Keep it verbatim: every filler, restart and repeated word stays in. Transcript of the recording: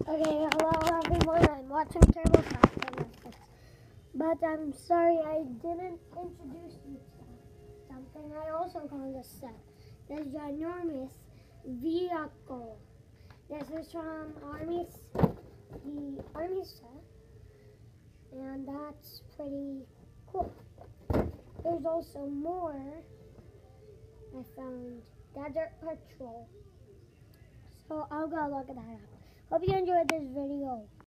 Okay, hello everyone. I'm watching Turbo Shots on Netflix. But I'm sorry I didn't introduce you to something I also call this set. This ginormous vehicle. This is from Army's, the Army set. And that's pretty cool. There's also more I found. Desert Patrol. So I'll go look at that up. Hope you enjoyed this video.